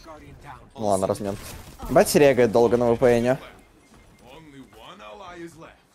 Ну ладно, размен. Бать регает долго на ВПНе. Only one ally is left.